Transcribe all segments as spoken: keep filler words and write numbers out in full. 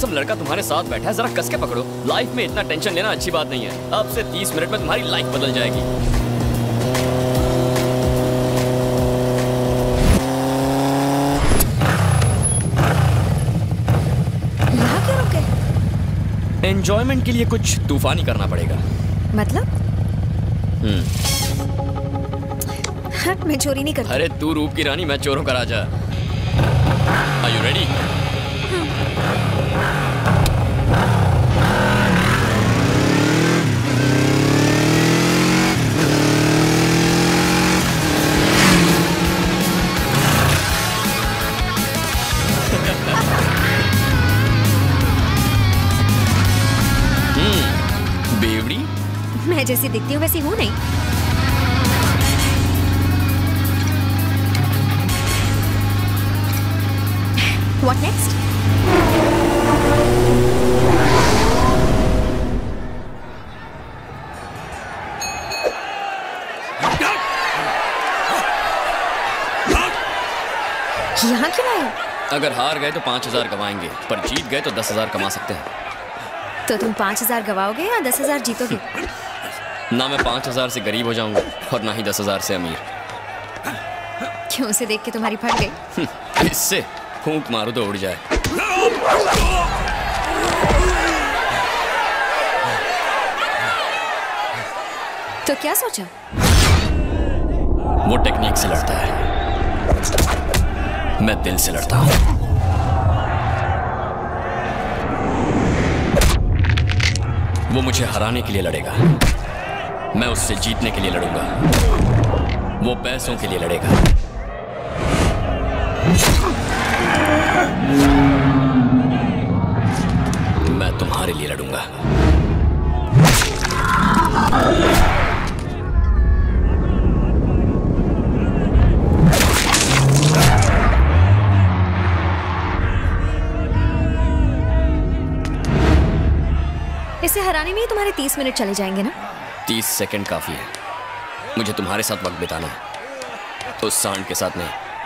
Handsome लड़का तुम्हारे साथ बैठा है, जरा कस के पकड़ो। लाइफ में इतना टेंशन लेना अच्छी बात नहीं है। अब से तीस मिनट में तुम्हारी लाइफ बदल जाएगी। यहाँ क्यों रुके? एंजॉयमेंट के लिए कुछ तूफानी करना पड़ेगा। मतलब? हम्म। हट, मैं चोरी नहीं करती। अरे तू रूप की रानी, मैं चोरों का राजा। Are you ready? हम्म, बेवड़ी। मैं जैसी दिखती हूँ वैसी हूँ नहीं। What next? यहाँ क्यों आए? अगर हार गए तो पांच हजार गवाएंगे, पर जीत गए तो दस हजार कमा सकते हैं। तो तुम पांच हजार गवाओगे या दस हजार जीतोगे? ना मैं पांच हजार से गरीब हो जाऊंगा और ना ही दस हजार से अमीर। क्यों, उसे देख के तुम्हारी फट गई? इससे फूंक मारो तो उड़ जाए। तो क्या सोचा? वो टेक्निक से लड़ता है, मैं दिल से लड़ता हूं। वो मुझे हराने के लिए लड़ेगा, मैं उससे जीतने के लिए लड़ूंगा। वो पैसों के लिए लड़ेगा, मैं तुम्हारे लिए लड़ूंगा। इसे हराने में ही तुम्हारे तीस मिनट चले जाएंगे ना? तीस सेकंड काफी है, मुझे तुम्हारे साथ वक्त बिताना है, उस सांड के साथ नहीं।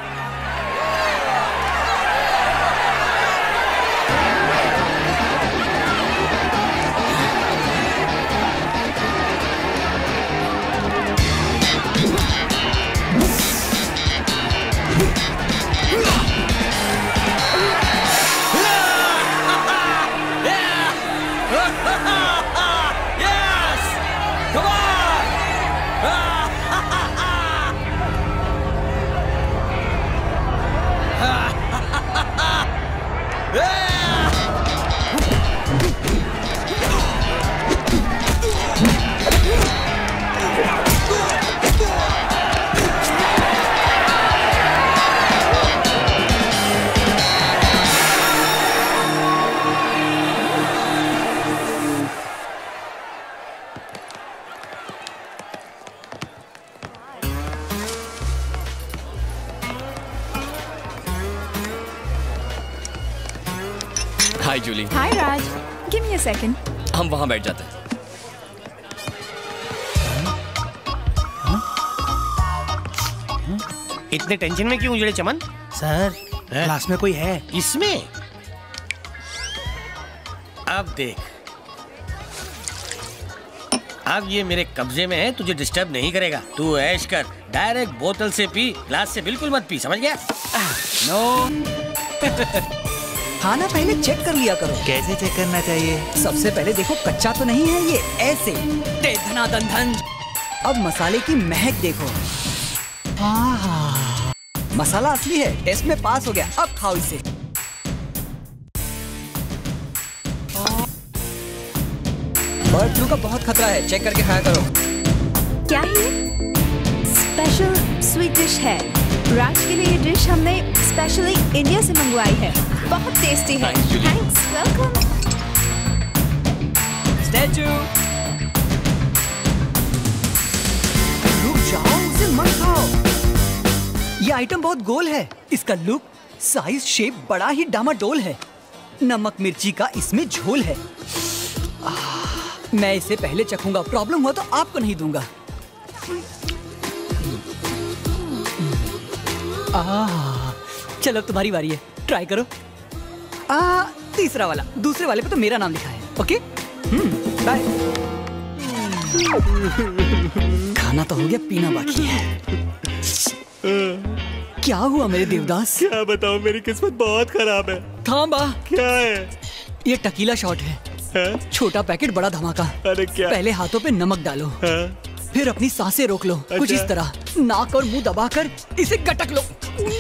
Hi Julie. Hi Raj, give me a second. हम वहां बैठ जाते हैं। इतने टेंशन में क्यों उजड़े चमन? सर, क्लास में कोई है? इसमें? अब देख, अब ये मेरे कब्जे में है, तुझे डिस्टर्ब नहीं करेगा। तू ऐश कर, डायरेक्ट बोतल से पी, ग्लास से बिल्कुल मत पी, समझ गया? नो। खाना पहले चेक कर लिया करो। कैसे चेक करना चाहिए? सबसे पहले देखो कच्चा तो नहीं है ये, ऐसे दे धना दन धन। अब मसाले की महक देखो। आहा, मसाला असली है, टेस्ट में पास हो गया। अब खाओ इसे। बर्ड फ्लू का बहुत खतरा है, चेक करके खाया करो। क्या है ये? स्पेशल स्वीट डिश है। राज के लिए ये डिश हमने स्पेशली इंडिया से मंगवाई है। बहुत टेस्टी है। Thanks, welcome. स्टैचू। रुक जाओ, उसे मत खाओ। ये आइटम बहुत गोल है। इसका लुक, साइज, शेप बड़ा ही डामाडोल है। नमक मिर्ची का इसमें झोल है। आ, मैं इसे पहले चखूंगा, प्रॉब्लम हुआ तो आपको नहीं दूंगा। आ, चलो तुम्हारी बारी है, ट्राई करो। आ, तीसरा वाला, दूसरे वाले पे तो मेरा नाम लिखा है। Okay hmm bye. खाना तो हो गया, पीना बाकी है। क्या हुआ मेरे देवदास? क्या बताऊं, मेरी किस्मत बहुत खराब है। थांबा। क्या है? ये टकीला शॉट है, है? छोटा पैकेट बड़ा धमाका। अरे क्या? पहले हाथों पे नमक डालो, है? फिर अपनी सांसें रोक लो। अच्छा? कुछ इस तरह नाक और मुंह दबाकर इसे गटक लो।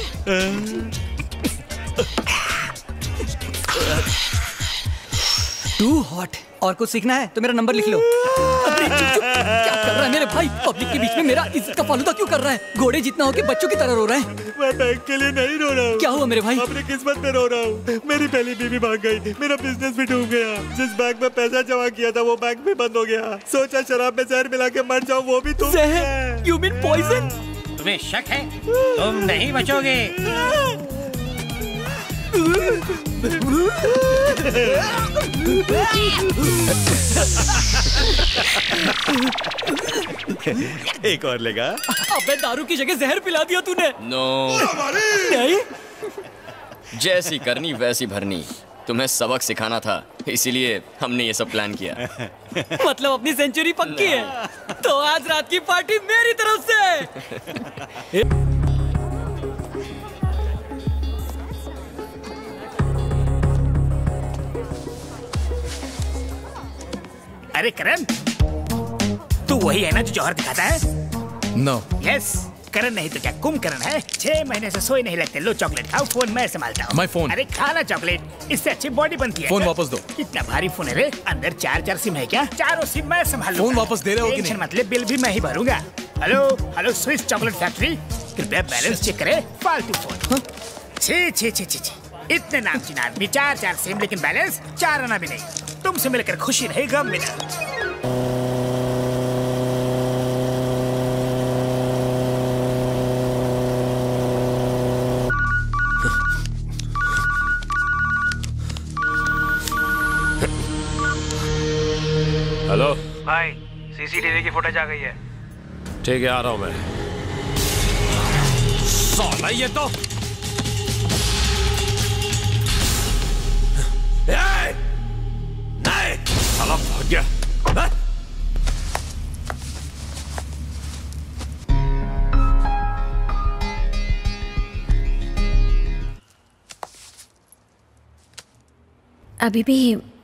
To hot. और कुछ सीखना है तो मेरा नंबर लिख लो। अरे चुप चुप, क्या कर रहा है मेरे भाई? पब्लिक के बीच में मेरा इज्जत का फालूदा क्यों कर रहा है? घोड़े जितना हो के बच्चों की तरह रो रहा है। मैं बैंक के लिए नहीं रो रहा हूँ। क्या हुआ मेरे भाई? अपनी किस्मत में रो रहा हूँ। मेरी पहली बीवी भाग गई, मेरा बिजनेस भी डूब गया। जिस बैंक में पैसा जमा किया था वो बैंक भी बंद हो गया। सोचा शराब में जहर मिला के मर जाऊँ, वो भी तुम। जहर? You mean poison? तुम्हें शक है? तुम नहीं बचोगे। एक और लेगा? अबे दारू की जगह जहर पिला दिया तूने। नो नहीं, जैसी करनी वैसी भरनी। तुम्हें सबक सिखाना था, इसीलिए हमने ये सब प्लान किया। मतलब अपनी सेंचुरी पक्की है। तो आज रात की पार्टी मेरी तरफ से। अरे करण, तू वही है ना जो जौहर दिखाता है? नो। यस, करण नहीं तो क्या कुंभकर्ण है। छह महीने से सोए नहीं लगते। लो चॉकलेट खाओ, फोन मैं संभालता हूँ। My phone. अरे खाना चॉकलेट, इससे अच्छी बॉडी बनती है। फोन वापस दो। कितना भारी फोन है रे, अंदर चार चार सिम है क्या? चारों सिम मैं संभाल लूंगा। फोन वापस दे रहे हो कि नहीं? मतलब बिल भी मैं ही भरूंगा। Hello hello Swiss chocolate factory, कृपया बैलेंस चेक करे। फालतू फोन। छी छी छी छी छी, इतने नामचीन आदमी, चार चार सिम लेकिन बैलेंस चार आना भी नहीं। तुमसे मिलकर खुशी रही, गम मिला। हेलो भाई, सीसीटीवी की फुटेज आ गई है। ठीक है, आ रहा हूं मैं। साला ये तो नहीं, साला भाग गया। अभी भी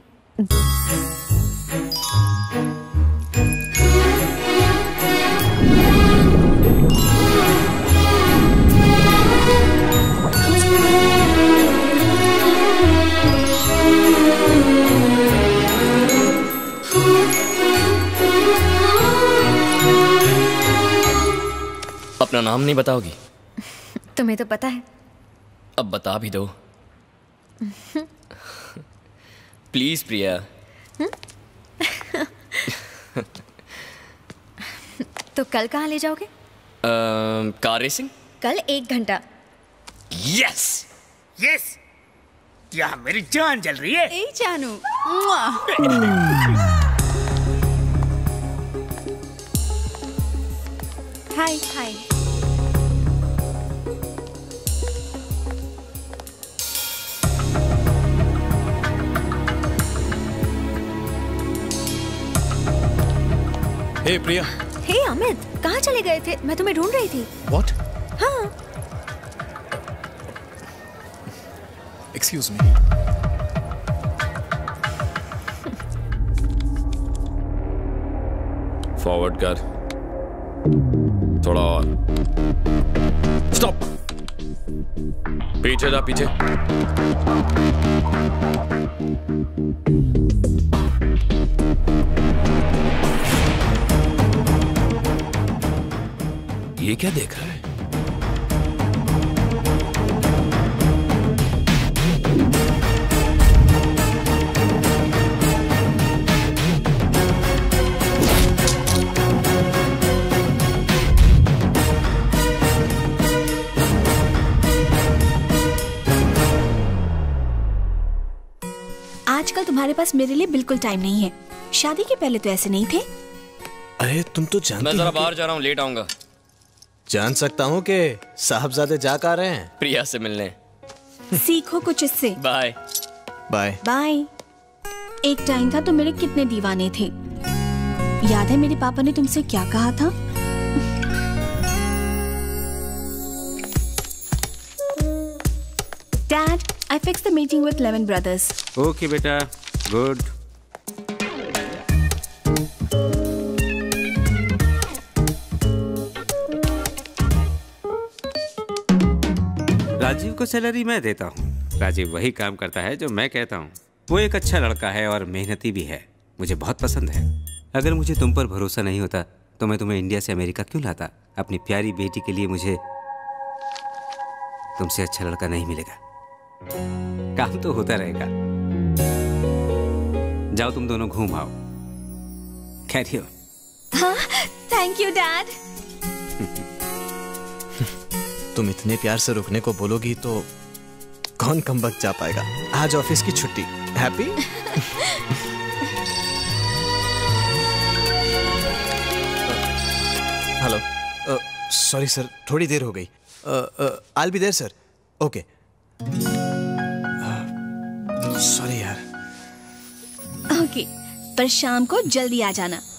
अपना नाम नहीं बताओगी? तुम्हें तो पता है। अब बता भी दो प्लीज प्रिया। तो कल कहाँ ले जाओगे? Car racing. कल एक घंटा। यस यस, यहाँ मेरी जान जल रही है। ए जानू। हाय हाय। हे प्रिया। हे अमित, कहाँ चले गए थे? मैं तुम्हें ढूंढ रही थी। व्हाट? हाँ। Excuse me. फॉरवर्ड कर, थोड़ा और। स्टॉप। पीछे जा, पीछे। ये क्या देख रहा है? आजकल तुम्हारे पास मेरे लिए बिल्कुल टाइम नहीं है। शादी के पहले तो ऐसे नहीं थे। अरे तुम तो जानती मैं जरा हो बाहर जा रहा हूँ, लेट आऊंगा। जान सकता हूँ कि साहबजादे जाग आ रहे हैं प्रिया से मिलने। सीखो कुछ इससे। बाय। Bye bye. एक टाइम था तो मेरे कितने दीवाने थे। याद है मेरे पापा ने तुमसे क्या कहा था? Dad, I fixed the meeting with Lemon Brothers. Okay, बेटा, good. राजीव को सैलरी मैं देता हूँ। राजीव वही काम करता है जो मैं कहता हूँ। वो एक अच्छा लड़का है और मेहनती भी है। मुझे बहुत पसंद है। अगर मुझे तुम पर भरोसा नहीं होता तो मैं तुम्हें इंडिया से अमेरिका क्यों लाता? अपनी प्यारी बेटी के लिए मुझे तुमसे अच्छा लड़का नहीं मिलेगा। काम तो होता रहेगा। जाओ तुम दोनों घूम आओ। Carry on. हाँ, थैंक यू डैड। तुम इतने प्यार से रुकने को बोलोगी तो कौन कम वक्त जा पाएगा। आज ऑफिस की छुट्टी। हैप्पी? हेलो, सॉरी सर, थोड़ी देर हो गई। I will be there sir. Okay, sorry यार। ओके, पर शाम को जल्दी आ जाना।